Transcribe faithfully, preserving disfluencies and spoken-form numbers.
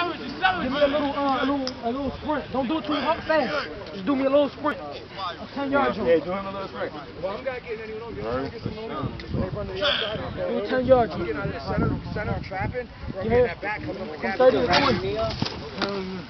Give me a little, uh, a little, a little sprint. Don't do it too fast. Just do me a little sprint. A ten yard jump. Yeah, do him a little sprint. Well, I'm not getting anyone over. I'm getting someone over. They run to the outside. Do a ten yard jump. I'm getting out of the center, center trapping. Or I'm Yeah. getting that back coming up the From gas. thirty to twenty.